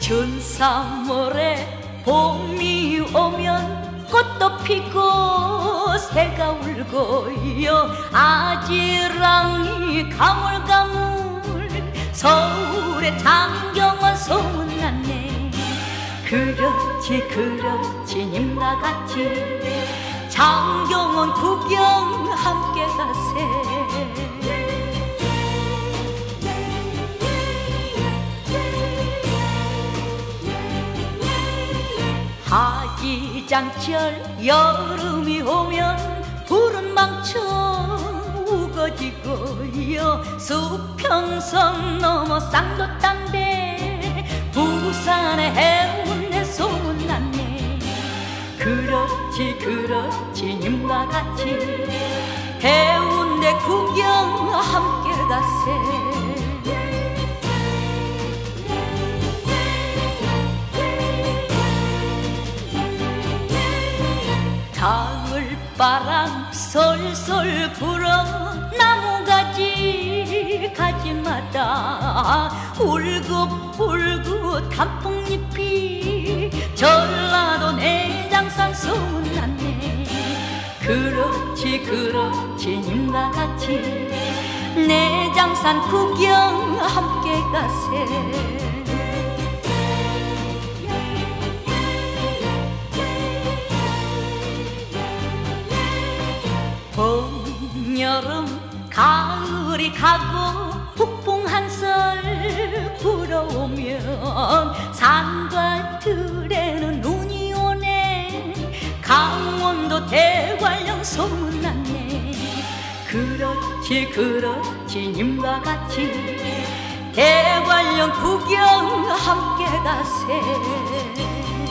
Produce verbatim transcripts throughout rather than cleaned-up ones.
춘삼월에 봄이 오면 꽃도 피고 새가 울고요. 아지랑이 가물가물 서울의 장경원 소문났네. 그렇지 그렇지 님과 같이 장경원 구경 함께 가세. 하기장철 여름이 오면 푸른 망청 우거지고요. 수평선 넘어 쌍도담배 부산의 해운대 소문났네. 그렇지 그렇지 님과 같이 해운대 구경 함께 가세. 가을바람 솔솔 불어 나무가지 가지마다 울긋불긋 단풍잎이 전라도 내장산 소문났네. 그렇지 그렇지 님과 같이 내장산 구경 함께 가세. 봄, 여름, 가을이 가고 북풍 한설 불어오면 산과 들에는 눈이 오네. 강원도 대관령 소문났네. 그렇지 그렇지 님과 같이 대관령 구경 함께 가세.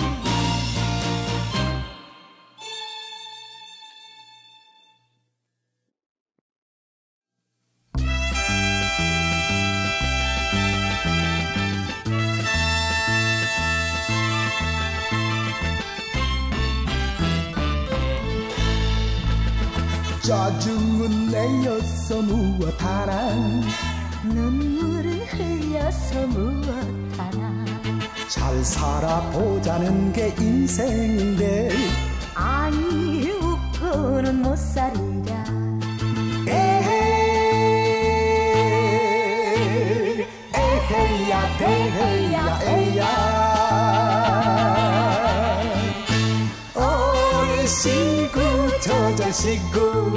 짜증은 내어서 무엇하나 눈물을 흘려서 무엇하나 잘 살아보자는 게 인생인데 아니 웃고는 못 살리라. 에헤이 에헤이야 대헤이야 에야 오이시구 저절시구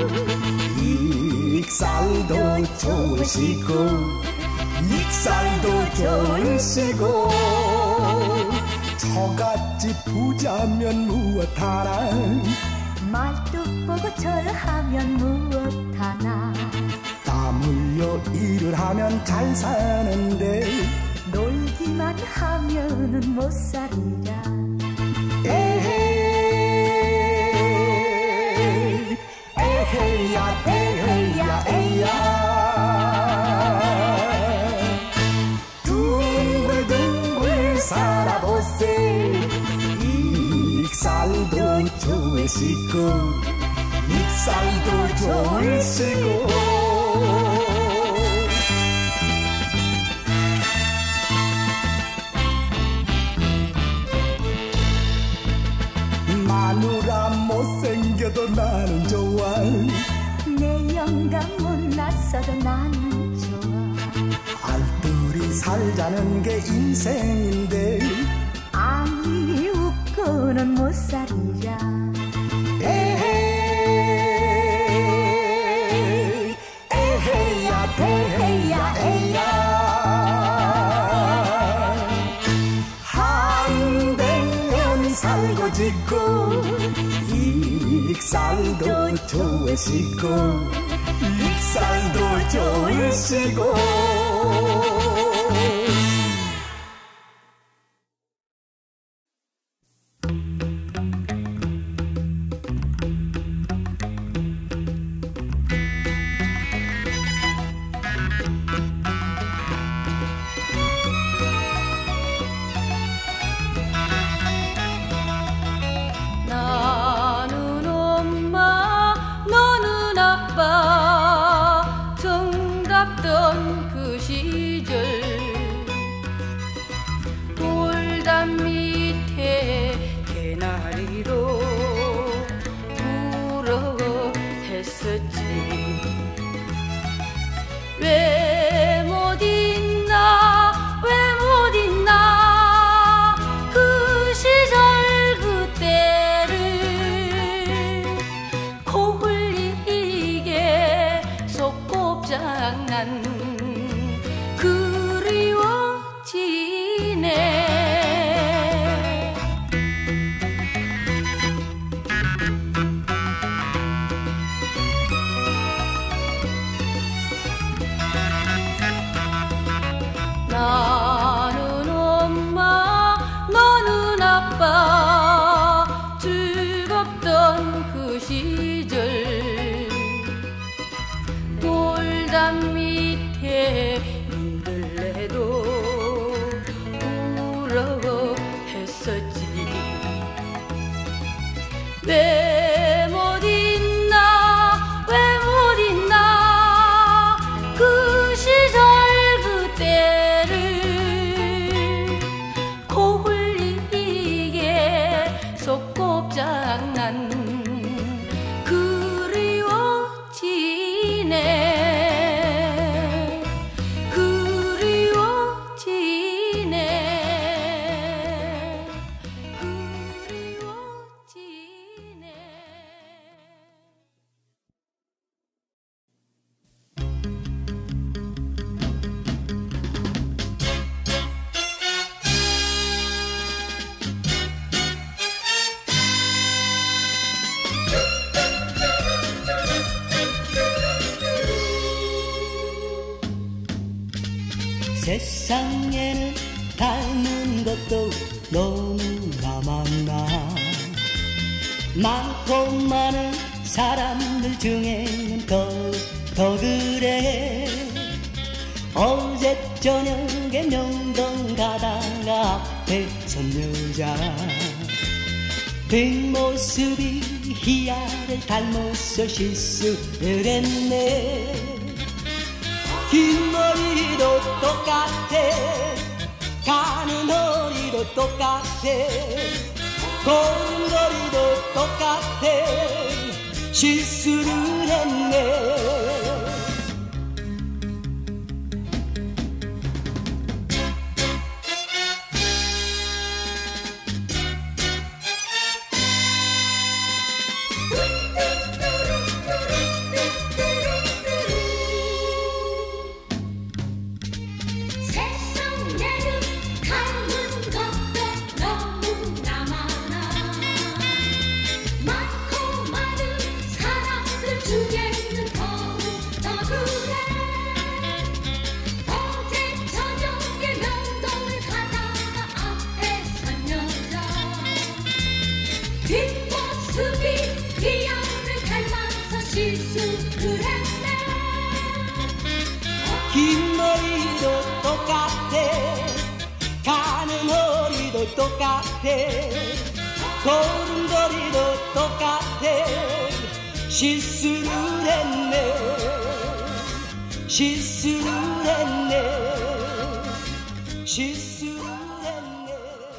익살도 좋으시고 익살도 좋으시고 저같이 부자면 무엇하나 말뚝 보고 절하면 무엇하나 땀 흘려 일을 하면 잘 사는데 놀기만 하면은 못 살리라. 에헤이 에헤이야 대헤이야 에야 둥글둥글 살아보세. 익살도 좋으시고 익살도 좋으시고 마누라 못생겨도 나는 좋아. 내 영감 못났어도 나는 좋아. 알뜰히 살자는 게 인생인데 아니 웃고는 못 살리라. 에헤이 에헤이야 대헤이야 에야 한백년 살고 짓고 익살도 좋으시고 익살도 좋으시고 나는 엄마 너는 아빠 정답던 그 돌담 밑에 개나리로 부러했었지. 왜 못 잊나 왜 못 잊나 그 시절 그때를 코 흘리게 속곱장난 그리워지네. 나는 엄마 너는 아빠 즐겁던 그 시절 돌담 밑에 힘들래도 부러워했었지. 왜 못 잊나 왜 못 잊나 그 시절 그때를 코 흘리게 속곱장난 그리워지네. 그리워지네. 그리워지네. 세상에는 닮은 것도 너무나 많아. 많고 많은 사람들 중에는 더, 더 그래. 어제 저녁에 명동 가다가 앞에 선 여자 뒷모습이 희야를 닮아서 실수를 했네. 긴 머리도 똑같아 가는 허리도 똑같아 걸음걸이도 똑같아 실수를 했네. 긴 머리도 똑같아 가는 허리도 똑같아 걸음걸이도 똑같아 실수를 했네. 실수를 했네. 실수를 했네.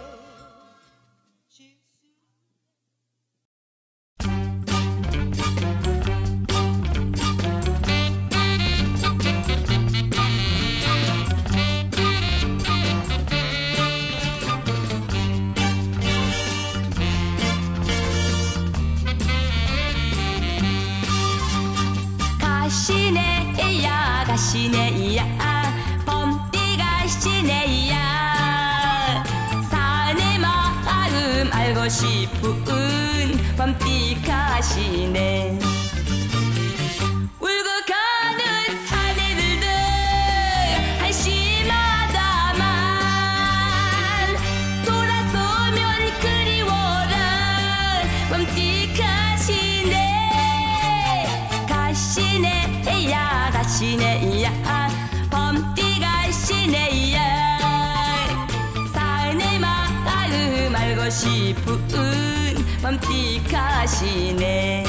가시네야 가시네야 범띠 가시네야 사내 마음 알고 싶은 범띠 가시네. 울고 가는 사내들도 한심하다만 돌아서면 그리워라 범띠 가시네. 가시네야 가시네야 범띠 가시네야 사내 마음 알고 싶은 범띠 가시네.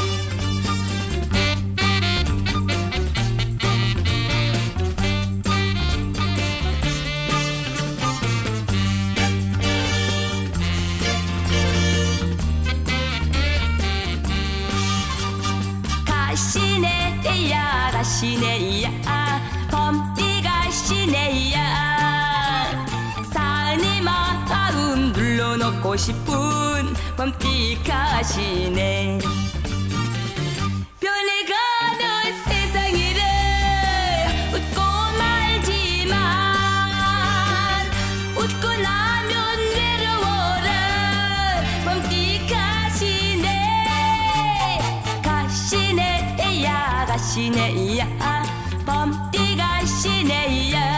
하고 싶은 범띠 가시네. 변해가는 세상이를 웃고 말지만 웃고 나면 외로워라. 범띠 가시네 가시네 야 가시네 야 범띠 가시네 야.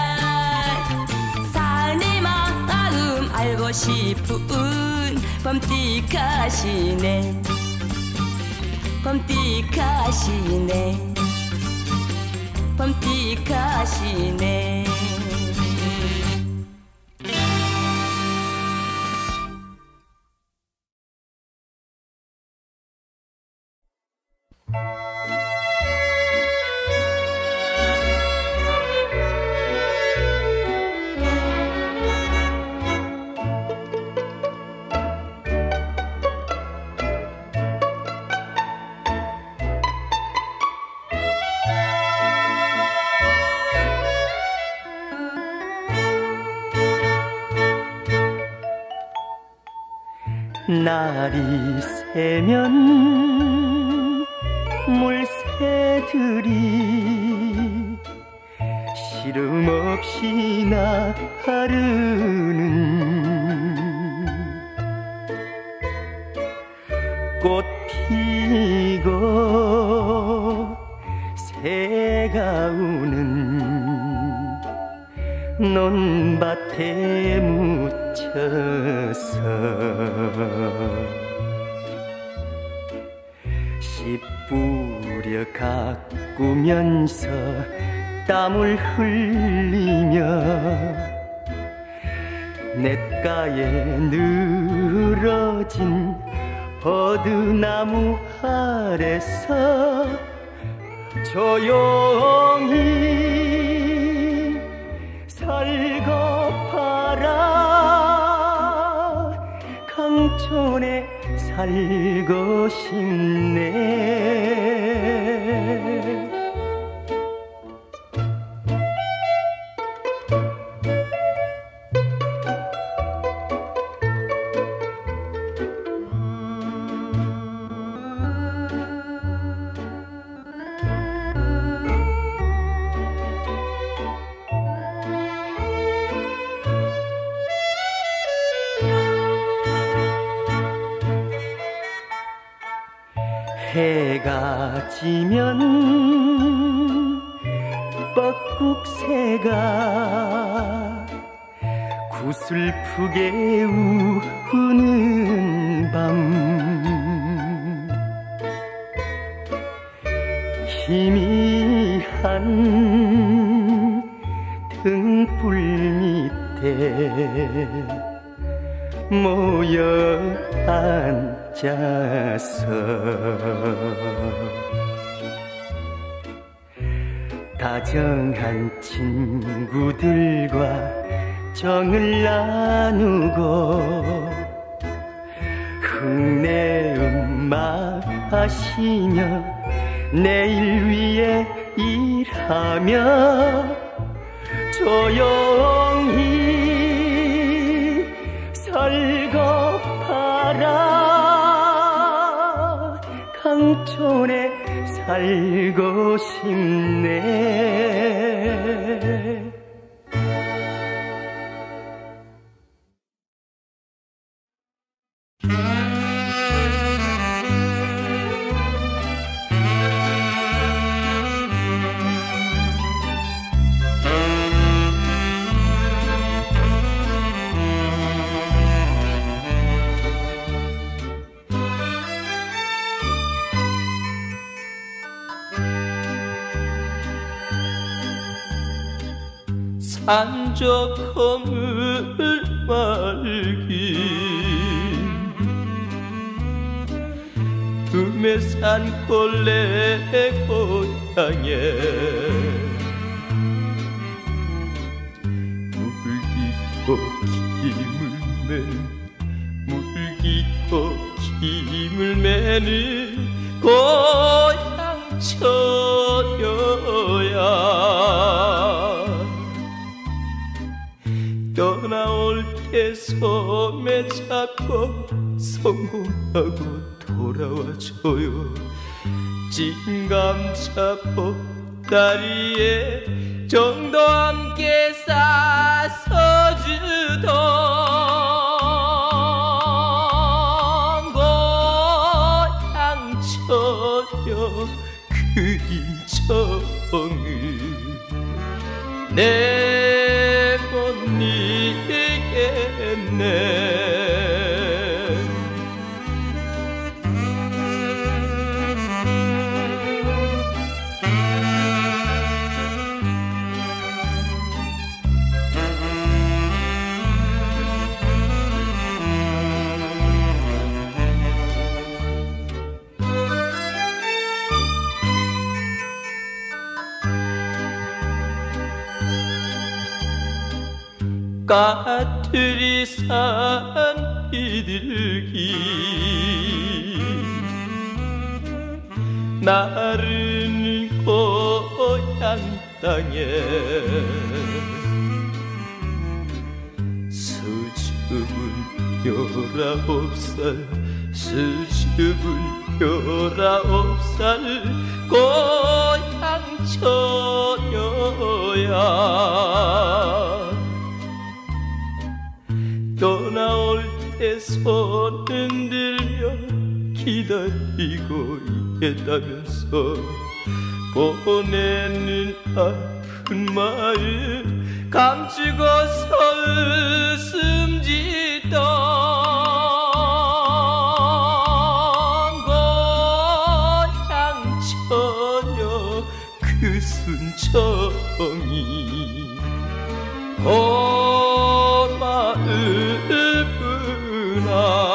사내 마음 알고 싶은 범띠 가시네. 범띠 가시네. 범띠 가시네. 날이 새면 물새들이 시름 없이 나르는 꽃 피고 새가 우는 논밭에 묻혀서 씨 뿌려 가꾸면서 땀을 흘리며 냇가에 늘어진 버드나무 아래서 조용히 살고파라. 강촌에 살고 싶네. 해가 지면 뻐꾹새가 구슬프게 우는 밤 희미한 등불 밑에 모여 앉아서 다정한 친구들과 정을 나누고 흙내음 마시며 내일 위해 일하며 조용히 살고파라. 강촌에 살고 싶네. 산적 허물 말기 금해산 골래 고향에 물깃고 김을 매는 물깃고 김을 매는 고향 처녀야 떠나올 때 섬에 잡고 성공하고 돌아와줘요. 찐감자 보따리에 정도 함께 싸서 주던 고향처녀 그 인정을 내 못 이기겠네. 까투리 산 비둘기 나르는 고향 땅에 수줍은 열아홉 살 수줍은 열아홉 살 고향 처녀야. 떠나올 때 손 흔들며 기다리고 있겠다면서 보내는 아픈 마음 감추고서 웃음 짓던 고향 처녀 그 순정이 고마우구나.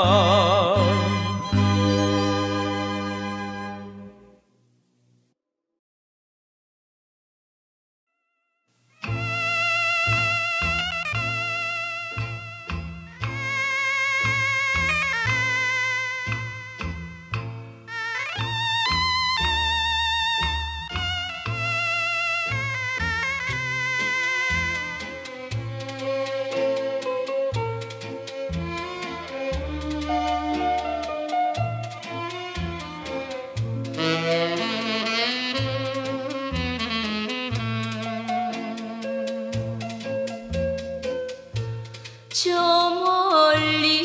저 멀리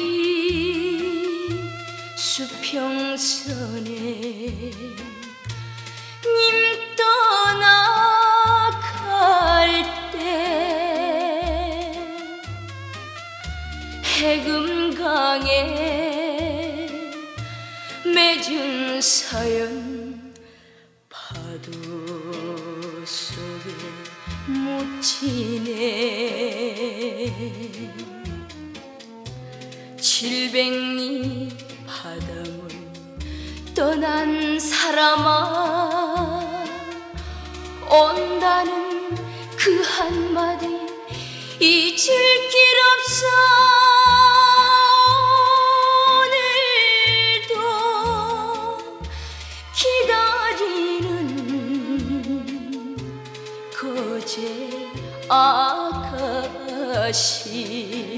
수평선에 님 떠나갈 때 해금강에 맺은 사연 파도 속에 묻히네. 칠백리 바람을 떠난 사람아 온다는 그 한마디 잊을 길 없어. 오늘도 기다리는 거제 아가씨.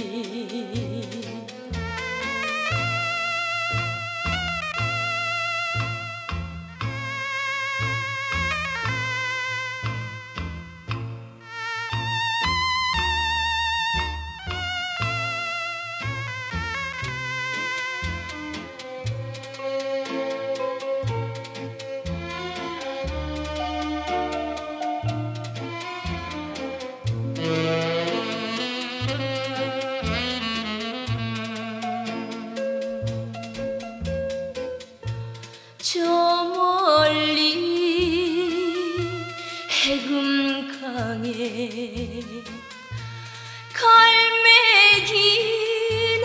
저 멀리 해금강에 갈매기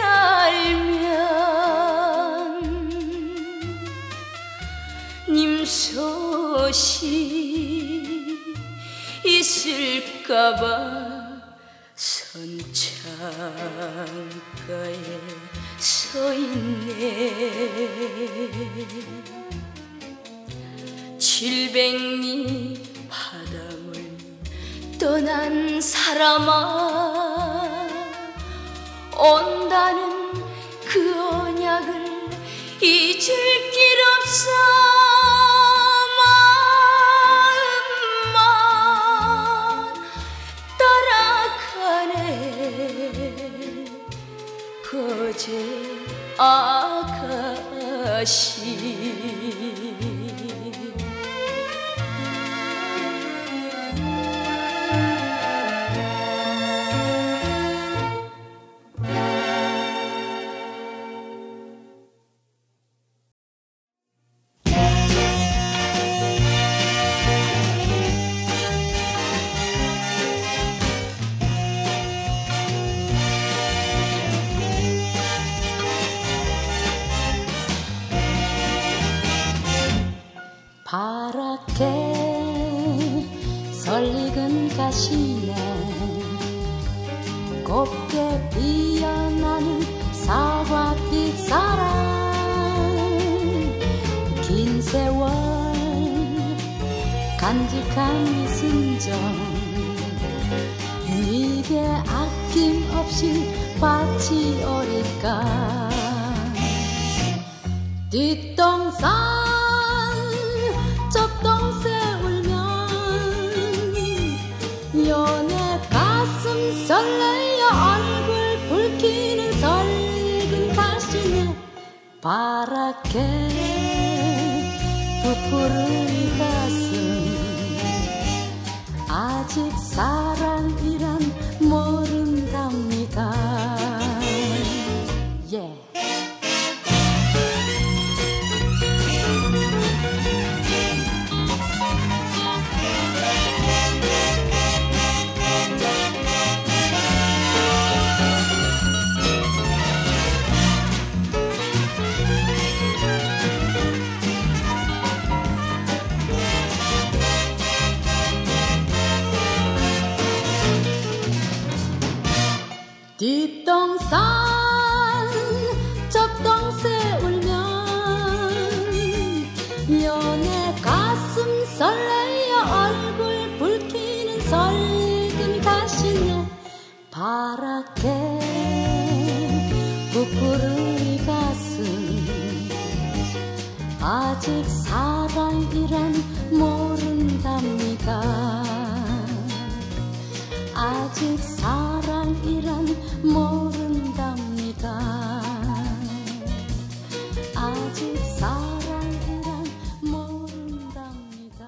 날면 님 소식 있을까봐 선창가에 서있네. 칠백리 바람을 떠난 사람아 온다는 그 언약을 잊을 길 없어. 마음만 따라가네 거제 아가씨. 파랗게 설익은 가시네 곱게 피어나는 사과빛 사랑 긴 세월 간직한 이 순정 네게 아낌없이 바치오리까. 뒷동산 접동새 울면 연애 가슴 설레어 얼굴 붉히는 설익은 가시네 파랗게 부풀은 이 가슴 아직 사랑이란 모른답니다. yeah. 뒷동산 접동새 울면 연애 가슴 설레어 얼굴 붉히는 설익은 가시네 파랗게 부풀은 이 가슴 아직 사랑이란 모른답니다. 아직 사랑이란 모른답니다. 아직 사랑이란 모른답니다.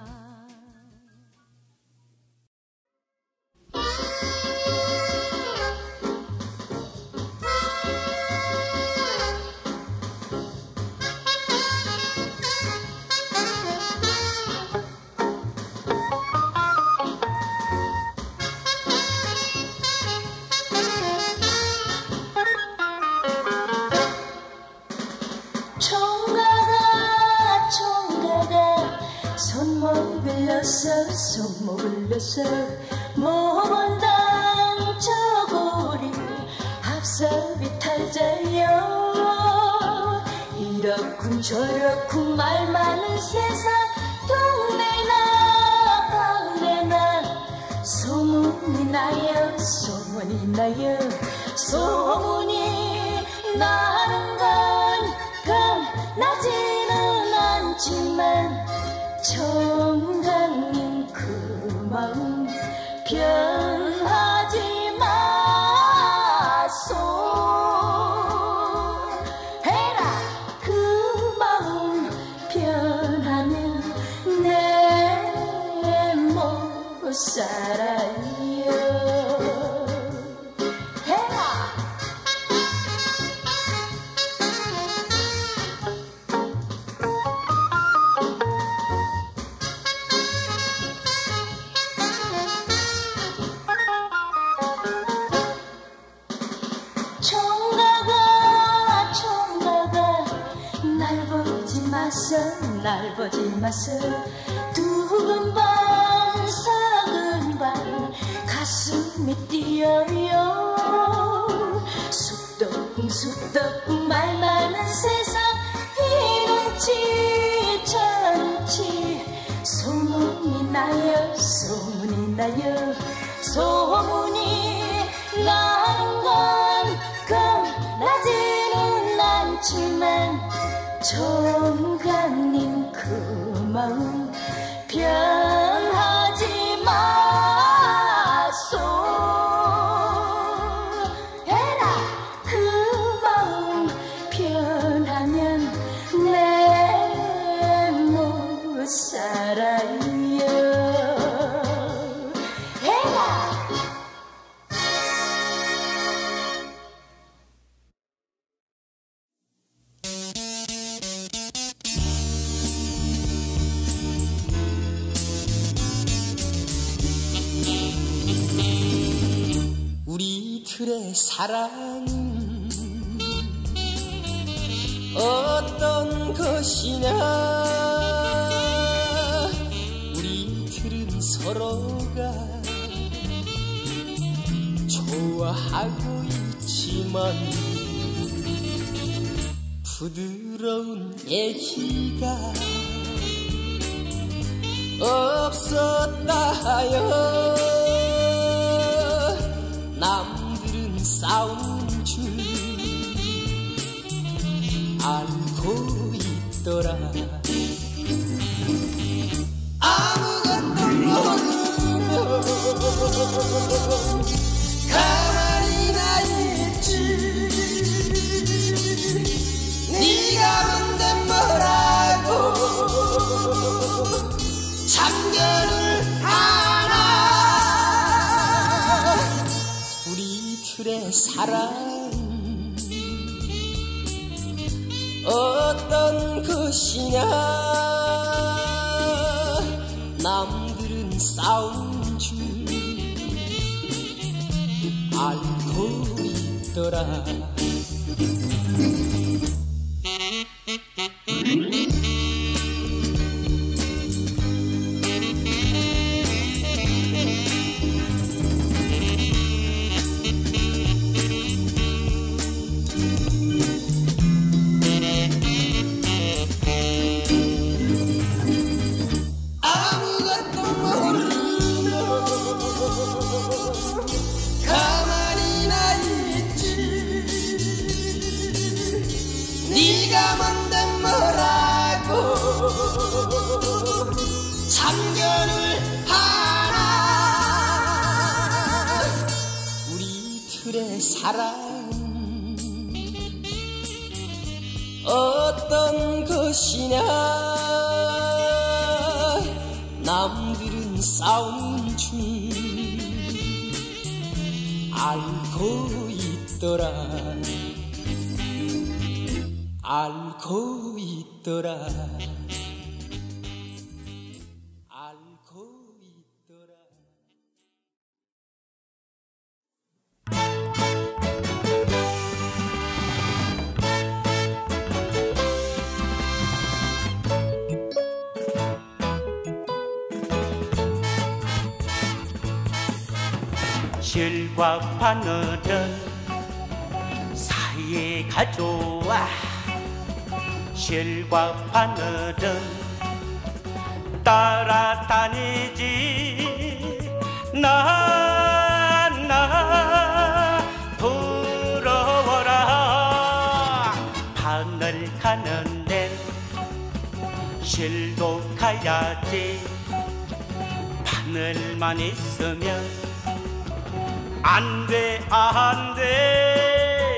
손목을 내서 모범당 저고리 합섭이 탈자여 이렇군 저렇군 말 많은 세상 동네나 방네나 소문이 나요 소문이 나요 소문이 나는 건 겁나지는 않지만 청장님 그 마음 변하지 마소 해라 그 마음 변하면 내 못 살아요 해라 날 보지 마소 두근반 서근반 가슴이 뛰어요 쑥덕궁 쑥덕궁 말 많은 세상 이런지 저런지 소문이 나요 소문이 나요 소문이 나는 건 총각님 그 마음 변하지 마소. 해라 그 마음 변하면 내 못 살아요. 해라. 우리 둘의 사랑 어떤 것이냐. 우리 둘은 서로가 좋아하고 있지만 부드러운 얘기가 없었다 하여 남들은 싸우는 줄 알고 있더라. 아무것도 모르며 가만히나 있지. 네가 뭔데 뭐라고 참견을 하나. 우리 둘의 사랑 어떤 것이냐. 남들은 싸우는 줄 알고 있더라. 네가 뭔데 뭐라고 참견을 하나. 우리 둘의 사랑 어떤 것이냐. 남들은 싸우는 줄 알고 있더라. 알고 있더라. 알고 있더라. 실과 바늘은 사이가 좋아. 실과 바늘은 따라다니지. 나나 부러워라. 바늘 가는데 실도 가야지. 바늘만 있으면 안 돼, 안 돼.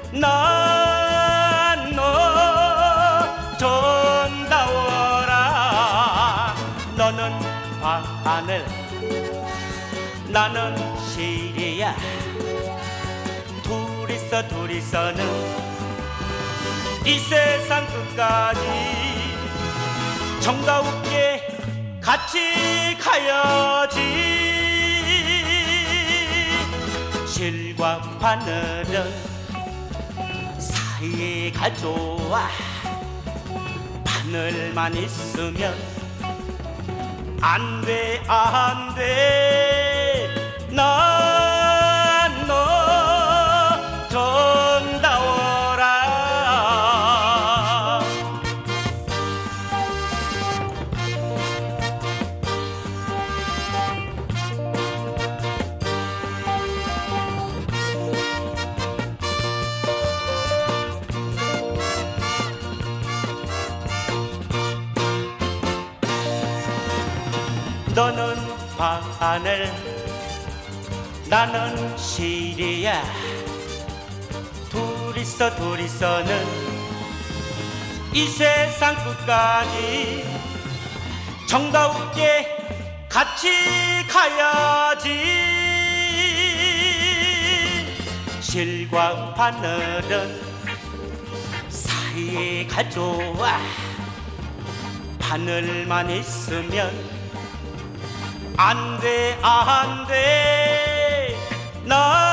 난 너 정다워라. 너는 바늘, 나는 실이야. 둘이서 둘이서는 이 세상 끝까지 정다우게 같이 가야지. 실과 바늘은 사이가 좋아. 바늘만 있으면 안 돼, 안 돼. 난 너 정다워라. 하늘 나는 시리야 둘이서 둘이서는 이 세상 끝까지 정다운께 같이 가야지 실과 바늘은 사이에 가져와 바늘만 있으면 안 돼, 안 돼. 나